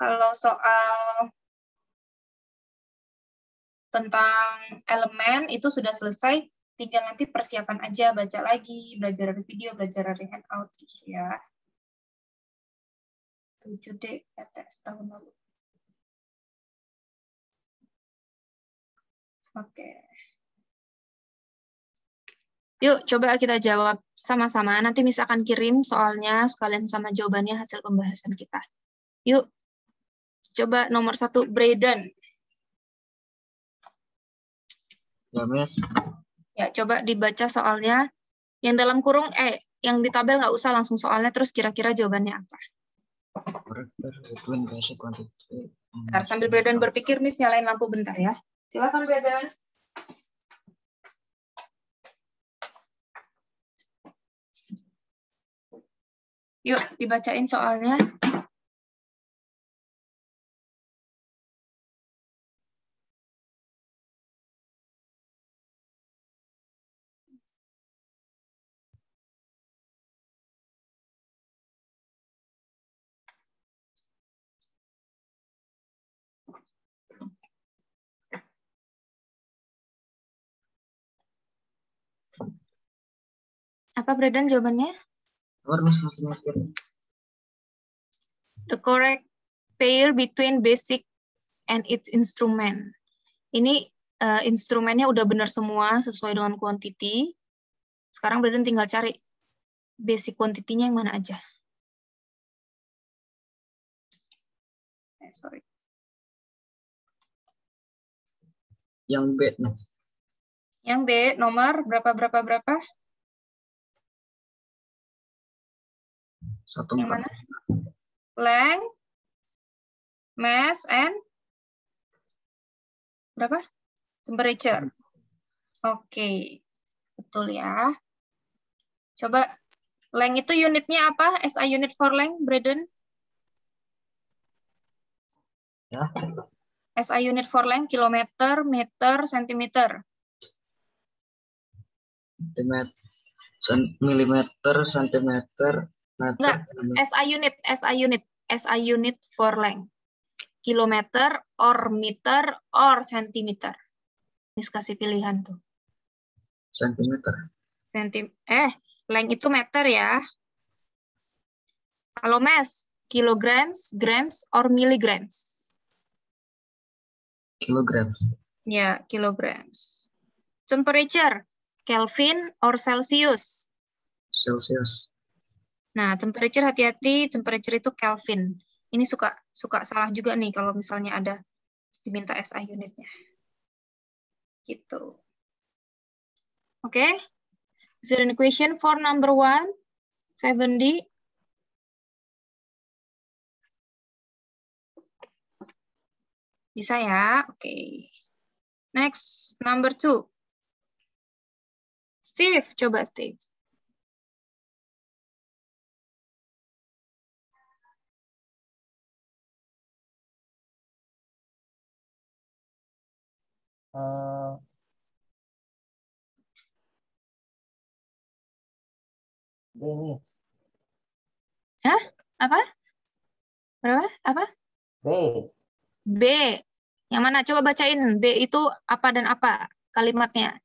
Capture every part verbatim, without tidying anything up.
Kalau soal tentang elemen itu sudah selesai, tinggal nanti persiapan aja, baca lagi, belajar dari video, belajar dari handout gitu ya. tujuh D P T S tahun lalu. Oke. Yuk, coba kita jawab sama-sama. Nanti misalkan kirim soalnya sekalian sama jawabannya hasil pembahasan kita. Yuk, coba nomor satu, Braden. Ya, Miss. Ya, coba dibaca soalnya. Yang dalam kurung, eh, yang di tabel nggak usah langsung soalnya, terus kira-kira jawabannya apa. Bentar, sambil Braden berpikir, Miss nyalain lampu bentar ya. Silakan, Braden. Yuk, dibacain soalnya. Apa, Braden, jawabannya? The correct pair between basic and its instrument. Ini uh, instrumennya udah benar semua sesuai dengan quantity. Sekarang Braden tinggal cari basic quantity-nya yang mana aja. Eh, sorry. Yang B. Yang B, nomor berapa, berapa, berapa? Satu yang mana? Length, mass, and berapa? Temperature. Oke, okay. Betul ya. Coba, length itu unitnya apa? S I unit for length, Braden? Ya. S I unit for length, kilometer, meter, sentimeter. Milimeter, sentimeter, meter. Enggak, S I unit, S I unit, S I unit for length. Kilometer, or meter, or sentimeter. Miss kasih pilihan tuh. Sentimeter. Sentim eh, length itu meter ya. Kalau mass, kilograms, grams, or milligrams. Kilograms. Ya, kilograms. Temperature, Kelvin or Celsius? Celsius. Nah, temperature hati-hati, temperature itu Kelvin. Ini suka suka salah juga nih kalau misalnya ada diminta S I unitnya. Gitu. Oke. Okay. Is there any question for number one? seven D. Bisa ya? Oke. Okay. Next, number two. Steve, coba Steve. Uh, B. Hah? Apa? Berapa? Apa? B. B. Yang mana? Coba bacain. B itu apa dan apa kalimatnya?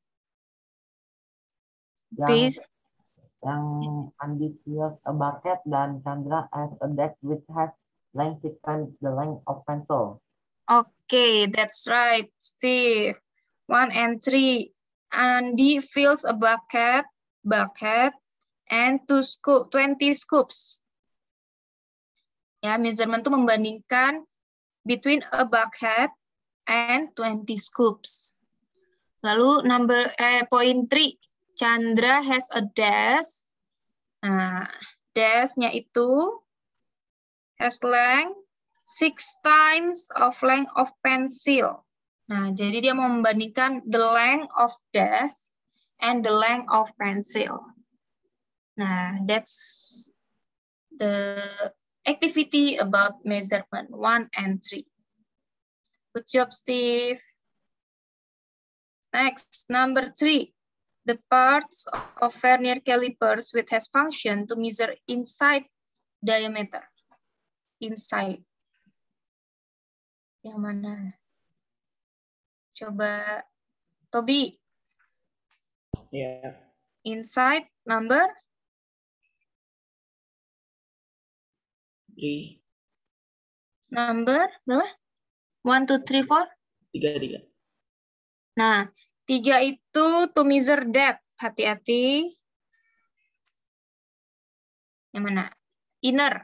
Yang, Please. yang Andi feels a bucket dan Chandra has a desk which has length six times the length of pencil. Okay, that's right, Steve. One and three. Andy fills a bucket, bucket, and two scoop, twenty scoops. Ya, measurement itu membandingkan between a bucket and twenty scoops. Lalu number eh, point three, Chandra has a desk. Nah, desk-nya itu has length six times of length of pencil. Nah, jadi dia mau membandingkan the length of desk and the length of pencil. Nah, that's the activity about measurement one and three. Good job, Steve. Next, number three. The parts of vernier calipers which has function to measure inside diameter. Inside. Yang mana? Coba Tobi. Ya. Inside number Three. number berapa? One, two, three, four. Tiga, tiga. Nah, tiga itu to measure depth. Hati-hati. Yang mana? Inner.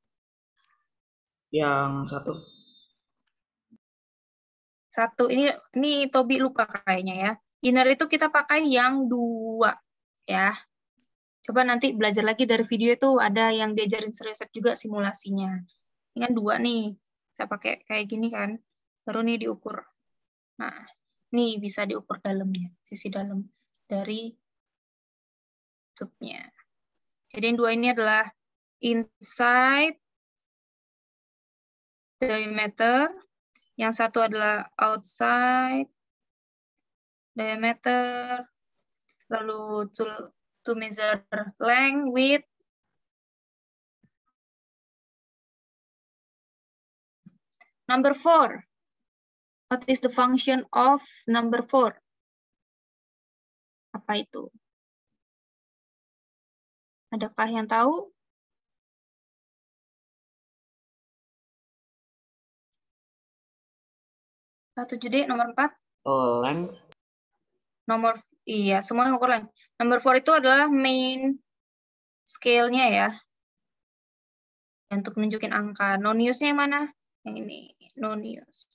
Yang satu. Satu. Ini ini Tobi lupa kayaknya ya. Inner itu kita pakai yang dua. Ya. Coba nanti belajar lagi dari video itu ada yang diajarin resep juga simulasinya. Ini kan dua nih. Kita pakai kayak gini kan. Baru nih diukur. Nah, nih bisa diukur dalamnya. Sisi dalam dari tube-nya. Jadi yang dua ini adalah inside diameter. Yang satu adalah outside diameter. Lalu to, to measure length, width. Number four. What is the function of number four? Apa itu? Adakah yang tahu? Satu jadi nomor empat. Oh, length. Nomor, iya, semua ngukur length. Nomor four itu adalah main scale-nya ya. Untuk menunjukin angka. Non-use-nya yang mana? Yang ini, non-use.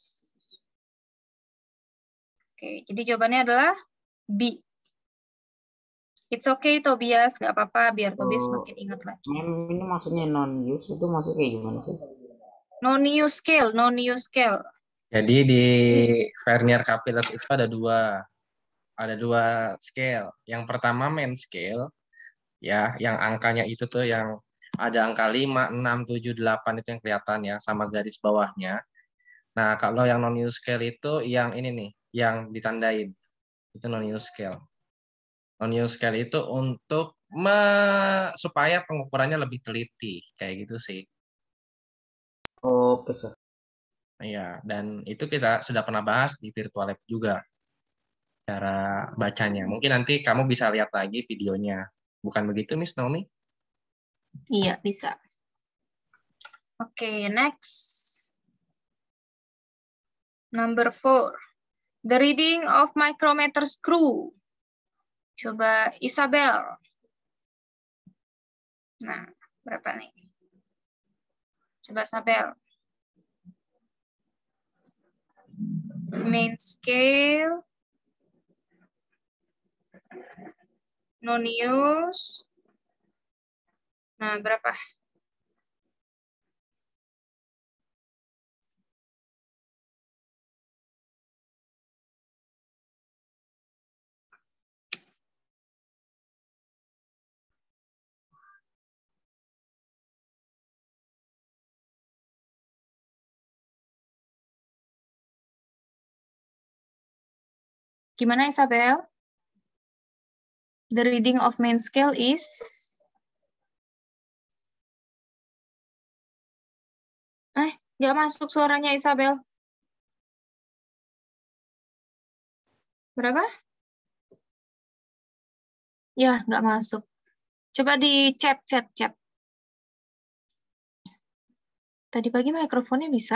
Oke, jadi jawabannya adalah B. It's okay, Tobias. Nggak apa-apa, biar Tobias Oh, makin ingat lagi. mem ini maksudnya non-use itu maksudnya kayak gimana sih? Non-use scale, non-use scale. Jadi di vernier capillus itu ada dua, ada dua scale. Yang pertama main scale, ya, yang angkanya itu tuh yang ada angka lima, enam, tujuh, delapan itu yang kelihatan ya, sama garis bawahnya. Nah, kalau yang non-use scale itu yang ini nih, yang ditandain. Itu non-use scale. Non-use scale itu untuk me supaya pengukurannya lebih teliti, kayak gitu sih. Oh, besar. Iya, dan itu kita sudah pernah bahas di virtual lab juga, cara bacanya. Mungkin nanti kamu bisa lihat lagi videonya. Bukan begitu, Miss Naomi? Iya, bisa. Oke, okay, next. Number four. The reading of micrometer screw. Coba Isabel. Nah, berapa nih? Coba Isabel. Main scale. Non-use. Nah, berapa? Gimana Isabel? The reading of main scale is Eh, nggak masuk suaranya Isabel. Berapa? Ya, nggak masuk. Coba di chat, chat, chat. Tadi pagi mikrofonnya bisa.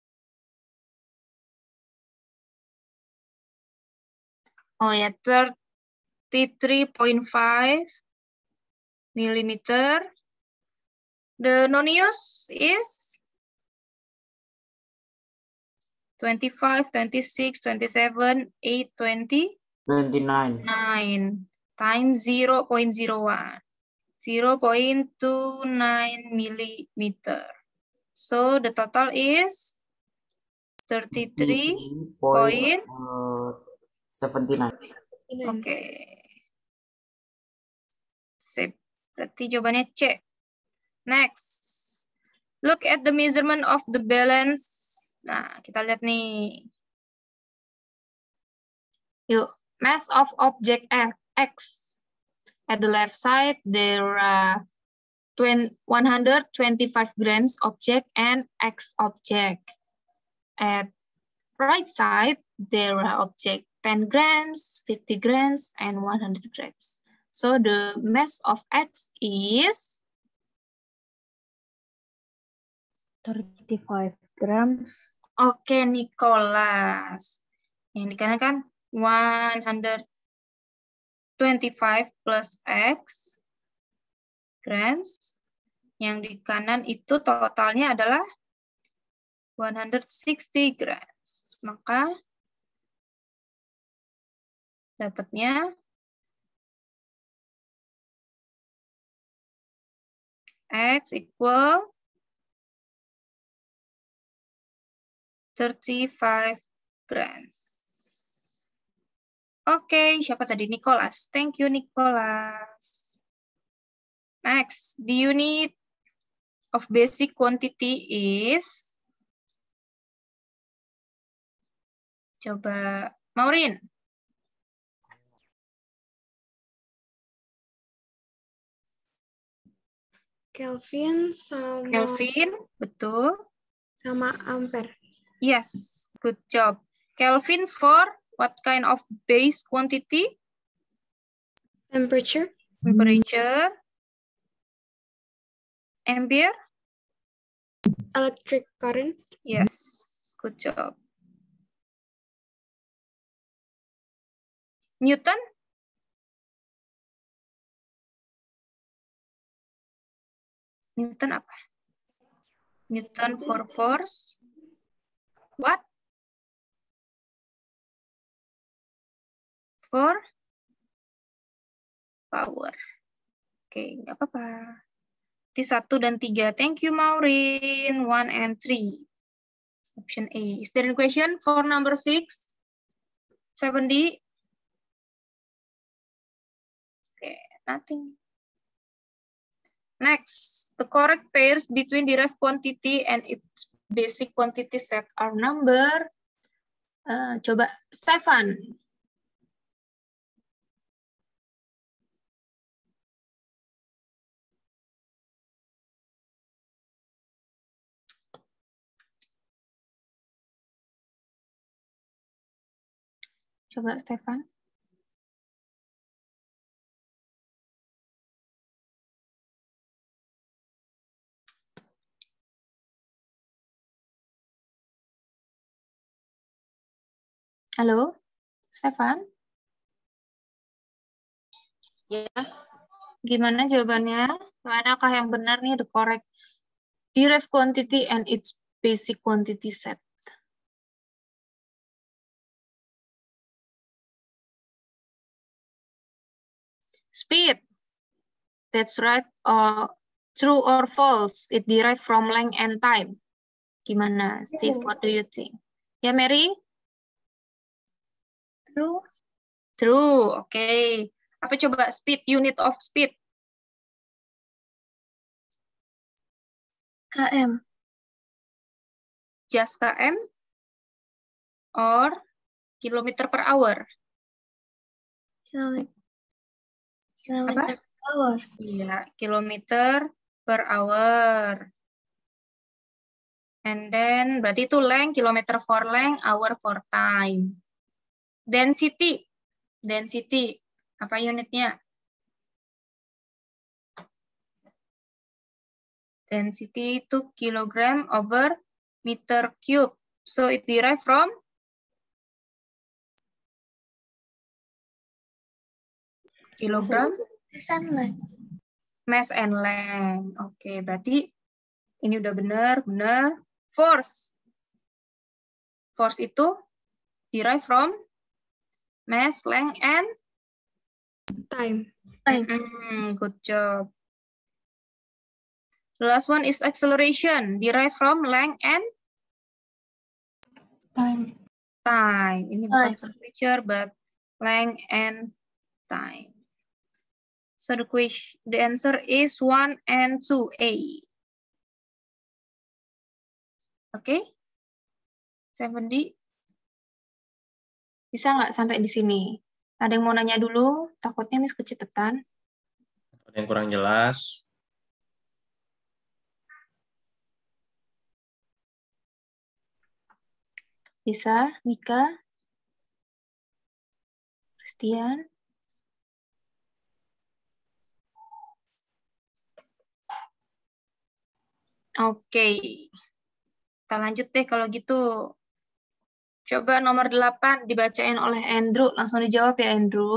Oh ya, thirty-three point five millimeter. The non-use is twenty-five, twenty-six, twenty-seven, eight, twenty. twenty-nine. nine times zero point zero one. zero point two nine millimeter. So the total is thirty-three point seventy-nine. Oke. Okay. Sip. Berarti jawabannya C. Next. Look at the measurement of the balance. Nah, kita lihat nih. Yuk, mass of object X. At the left side, there are one hundred twenty-five grams object and X object. at right side, there are objects ten grams, fifty grams, and one hundred grams. So the mass of X is thirty-five grams. Oke, okay, Nicholas. Yang di kanan kan one hundred twenty-five plus X grams. Yang di kanan itu totalnya adalah one hundred sixty grams. Maka dapatnya X equal thirty-five grams. Oke, okay, siapa tadi? Nicholas. Thank you, Nicholas. Next, the unit of basic quantity is, coba Maureen. Kelvin sama Kelvin, betul. Sama ampere. Yes, good job. Kelvin for what kind of base quantity? Temperature. Temperature. Ampere? Electric current. Yes, good job. Newton? Newton apa? Newton for force. What? For power. Oke, nggak apa-apa. T satu dan tiga. Thank you, Maureen. One and three. Option A. Is there any question for number six? Seven D? Okay, nothing. Next, the correct pairs between derived quantity and its basic quantity set are number. Uh, coba, Stefan. Coba, Stefan. Halo, Stefan? Ya. Gimana jawabannya? Manakah yang benar nih, the correct derived quantity and its basic quantity set? Speed. That's right. Or true or false? It derived from length and time. Gimana, Steve? What do you think? Ya, Mary? True. True. Oke. Okay. Apa coba speed? Unit of speed. Km. Just km? Or kilometer per hour? Kilometer. Kilometer Apa? per hour. Iya, kilometer per hour. And then berarti itu length, kilometer for length, hour for time. Density. Density. Apa unitnya? Density itu kilogram over meter cube. So it derived from kilogram Mass and length. Mass and length. Oke, okay, berarti ini udah benar, benar. Force. Force itu derived from mass, length, and Time. time. Mm, good job. The last one is acceleration, derived from length and Time. time. Ini bukan Time. temperature, but length and time. So the question, the answer is one and two A. Oke, okay. seven D. Bisa nggak sampai di sini? Ada yang mau nanya dulu? Takutnya Miss kecepatan. Ada yang kurang jelas? Bisa, Mika, Christian. Oke, kita lanjut deh kalau gitu. Coba nomor delapan dibacain oleh Andrew. Langsung dijawab ya, Andrew.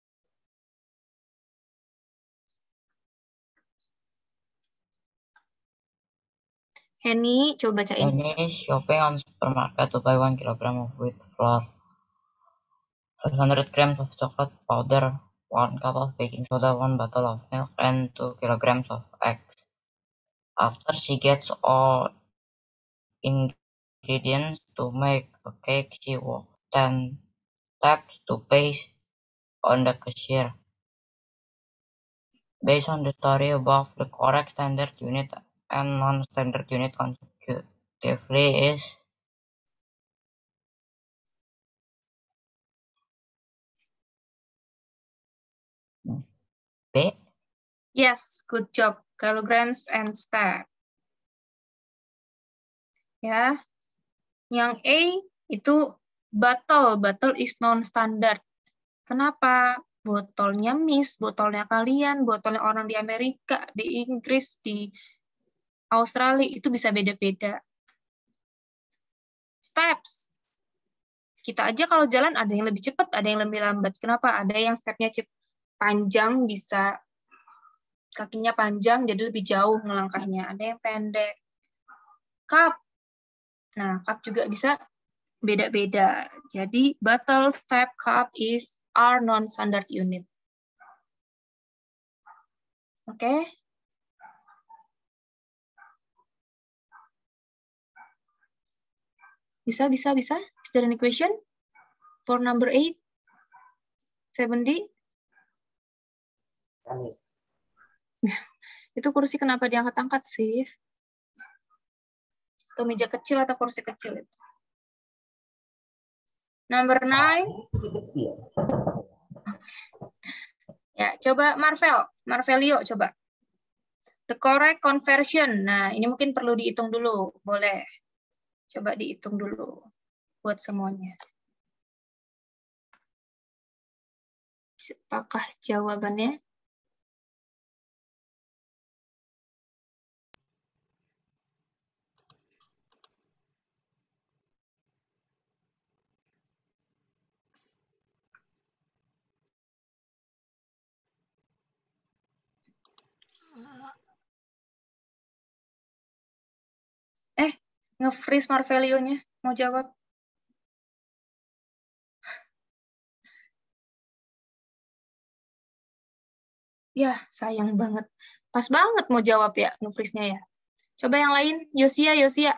Henny, coba bacain. Henny shopping on supermarket to buy one kilogram of wheat flour, five hundred grams of chocolate powder, one cup of baking soda, one bottle of milk, and two kilograms of eggs. After she gets all ingredients to make a cake, she walks ten steps to pay on the cashier. Based on the story above, the correct standard unit and non-standard unit consecutively is B. Yes, good job. Kilograms and step. Ya. Yang A itu bottle. Bottle is non-standard. Kenapa? Botolnya Miss, botolnya kalian, botolnya orang di Amerika, di Inggris, di Australia, itu bisa beda-beda. Steps. Kita aja kalau jalan ada yang lebih cepat, ada yang lebih lambat. Kenapa? Ada yang stepnya cepat, panjang, bisa kakinya panjang, jadi lebih jauh ngelangkahnya. Ada yang pendek. Cup. Nah, cup juga bisa beda-beda. Jadi, bottle, step, cup is are non-standard unit. Oke? Okay? Bisa, bisa, bisa? Is there any question for number eight? seven D? Itu kursi kenapa diangkat-angkat sih? Atau meja kecil atau kursi kecil itu? Number nine. Ya, coba Marvel. Marvelio, coba. The correct conversion. Nah, ini mungkin perlu dihitung dulu. Boleh. Coba dihitung dulu. Buat semuanya. Apakah jawabannya? Eh, nge-freeze Marvelio-nya. Mau jawab? Ya, sayang banget. Pas banget mau jawab ya, nge-freeze-nya ya. Coba yang lain, Yosia, Yosia.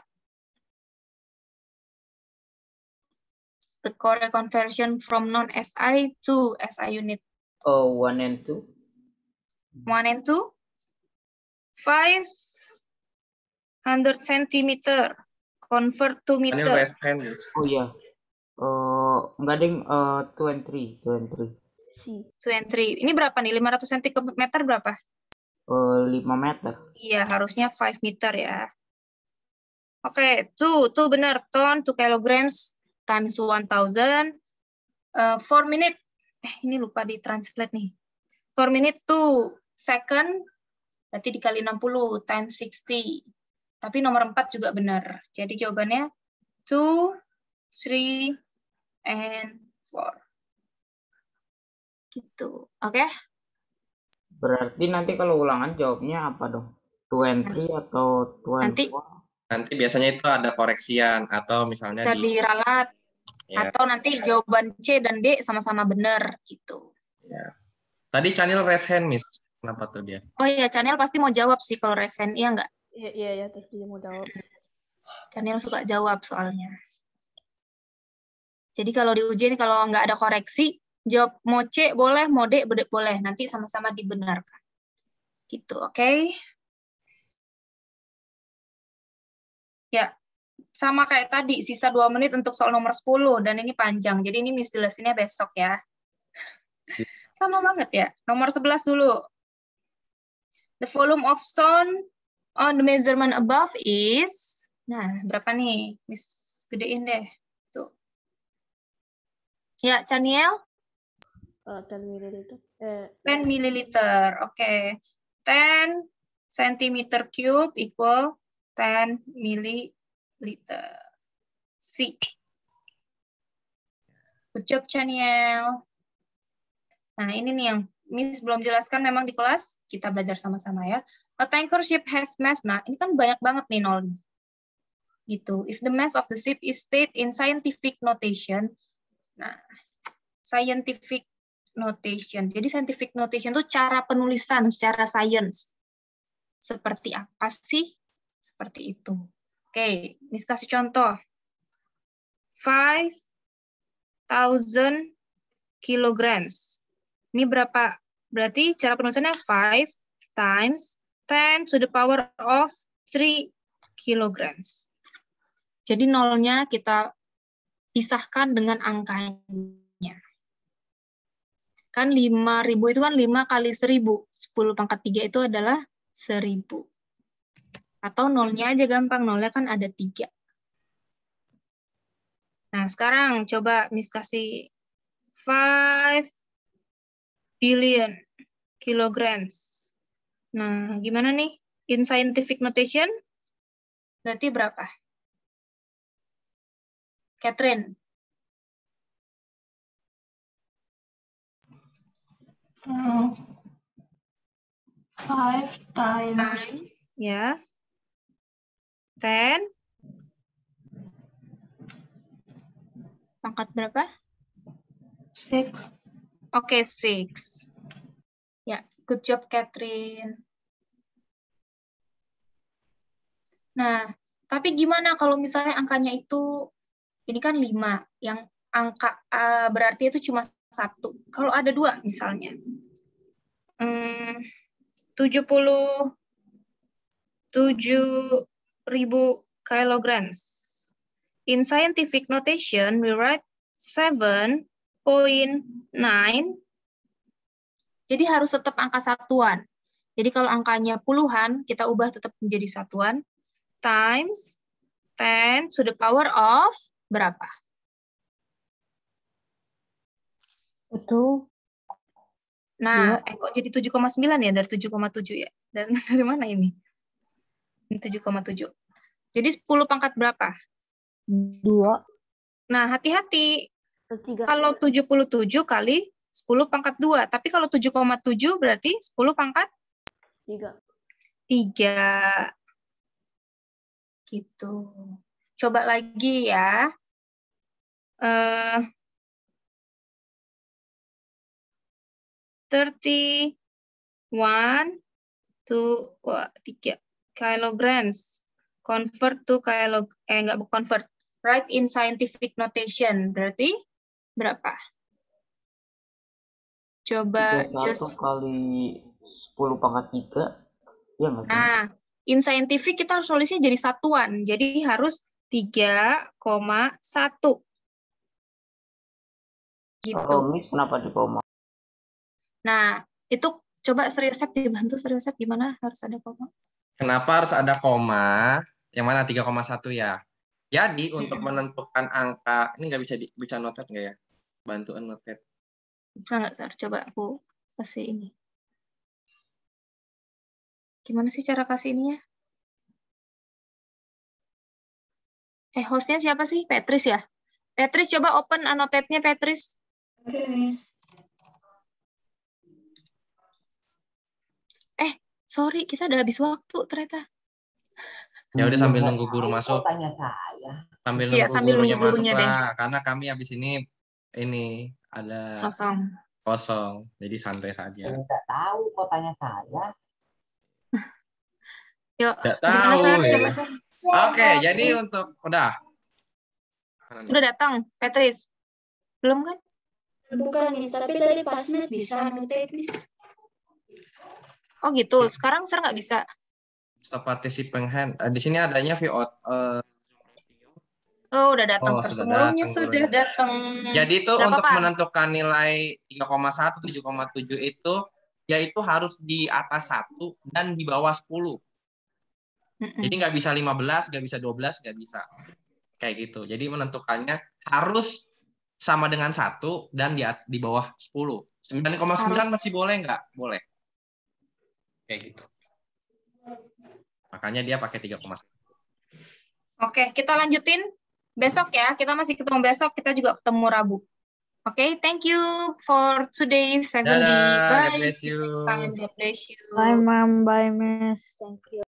The correct conversion from non-S I to S I unit. Oh, one and two. One and two. Five hundred centimeter. Convert to meter. Oh iya. Uh, enggak ding, uh, two and three. Two and three. Two and three. Ini berapa nih? lima ratus centimeter berapa? Uh, lima meter. Iya, harusnya five meter ya. Oke, okay, two. Two benar. Ton, two kilograms times one thousand. Uh, four minute. Eh, ini lupa di-translate nih. four minute two second. Berarti dikali enam puluh times sixty. Tapi nomor empat juga benar. Jadi jawabannya two, three, and four. Gitu. Oke? Okay? Berarti nanti kalau ulangan jawabnya apa dong? two and three atau two and Nanti, four? Nanti biasanya itu ada koreksian atau misalnya bisa di diralat. Ya. Atau nanti jawaban C dan D sama-sama benar gitu. Ya. Tadi channel raise hand, Miss. Kenapa tuh dia? Oh iya, Chanel pasti mau jawab sih kalau resen. Iya nggak? Iya, iya, ya, terus dia mau jawab. Chanel suka jawab soalnya. Jadi kalau diuji nih, kalau nggak ada koreksi, jawab mau C boleh, mau D boleh. Nanti sama-sama dibenarkan. Gitu, oke? Okay? Ya, sama kayak tadi, sisa dua menit untuk soal nomor sepuluh, dan ini panjang. Jadi ini Miss jelasinnya besok ya. Sama banget ya. Nomor sebelas dulu. The volume of stone on the measurement above is, nah berapa nih? Miss gedein deh. Tuh. Ya, Chaniel? Uh, ten milliliter. Eh, ten milliliter. Oke. Okay. ten centimeter cube equal ten milliliter. C. Good job, Chaniel. Nah, ini nih yang Miss belum jelaskan memang di kelas. Kita belajar sama-sama ya. A tanker ship has mass. Nah, ini kan banyak banget nih nolnya. Gitu. If the mass of the ship is stated in scientific notation. Nah, scientific notation. Jadi scientific notation itu cara penulisan secara sains. Seperti apa sih? Seperti itu. Oke, Miss kasih contoh. five thousand kilograms. Ini berapa? Berarti cara penulisannya five times ten to the power of three kilograms. Jadi nolnya kita pisahkan dengan angkanya. Kan lima ribu itu kan lima kali seribu. sepuluh pangkat tiga itu adalah seribu. Atau nolnya aja gampang. Nolnya kan ada tiga. Nah, sekarang coba Miss kasih five billion kilograms. Nah, gimana nih? In scientific notation, berarti berapa? Catherine. Hmm. Five times. Ya. Ten. Pangkat berapa? Six. Oke, okay, six. Ya, good job, Catherine. Nah, tapi gimana kalau misalnya angkanya itu, ini kan lima, yang angka uh, berarti itu cuma satu. Kalau ada dua misalnya, hmm, tujuh puluh tujuh ribu kilograms. In scientific notation, we write seven point nine. Jadi harus tetap angka satuan. Jadi kalau angkanya puluhan, kita ubah tetap menjadi satuan. Times ten to the power of berapa? Itu. Nah, ya. eh kok jadi tujuh koma sembilan ya dari tujuh koma tujuh ya? Dan dari mana ini? Ini tujuh koma tujuh. Jadi sepuluh pangkat berapa? Dua. Nah, hati-hati. Tiga. Kalau tujuh puluh tujuh kali sepuluh pangkat dua. Tapi kalau tujuh koma tujuh berarti sepuluh pangkat? Tiga. Tiga. Gitu. Coba lagi ya. Uh, thirty one to tiga kilograms. Convert to kilog eh enggak convert. Write in scientific notation. Berarti berapa? Coba just kali sepuluh pangkat tiga. Ya enggak sih? Nah, in scientific kita harus tulisnya jadi satuan. Jadi harus tiga koma satu. Gitu. Kalau Miss kenapa di koma? Nah, itu coba Seriusep dibantu Seriusep gimana harus ada koma? Kenapa harus ada koma? Yang mana tiga koma satu ya? Jadi untuk Mm-mm. menentukan angka, ini nggak bisa di, bisa notet nggak ya? Bantuan notet. Bisa nggak, Sar? Coba aku kasih ini. Gimana sih cara kasih ininya? Eh, hostnya siapa sih? Petris ya? Petris, coba open annotate-nya, Petris. Oke, Miss. Eh, sorry, kita udah habis waktu ternyata. Ya udah sambil nunggu guru masuk. Tanya saya. Sambil Iya, nunggu sambil gurunya nunggu masuk gurunya lah. Karena kami habis ini ini ada Kosong. kosong. Jadi santai saja. Tidak tahu kok tanya saya. Yuk, Tidak gimana, tahu Sar? ya. Coba, Sar. Oke, jadi untuk udah. Udah datang, Petris. Belum kan? Bukan, Miss. Tapi tadi pas Miss bisa annotate, Miss. Oh gitu. Sekarang Sar nggak bisa. Stop participant hand. Uh, di sini adanya view out. Uh, Oh, udah datang. Oh, Sar. sudah Semuanya datang sudah gurunya. datang. Jadi itu Nggak untuk apa-apa. menentukan nilai tiga koma satu, tujuh koma tujuh itu yaitu harus di atas satu dan di bawah sepuluh. Mm-mm. Jadi nggak bisa lima belas, nggak bisa dua belas, nggak bisa. Kayak gitu. Jadi menentukannya harus sama dengan satu dan di, di bawah sepuluh. sembilan koma sembilan Harus. masih boleh nggak? Boleh. Kayak gitu. Makanya dia pakai tiga koma satu. Oke, kita lanjutin besok ya. Kita masih ketemu besok. Kita juga ketemu Rabu. Oke, thank you for today, seven D. Dadah, God Bye. bless See you you. next time. God bless you. Bye, Ma'am. Bye, Miss. Thank you.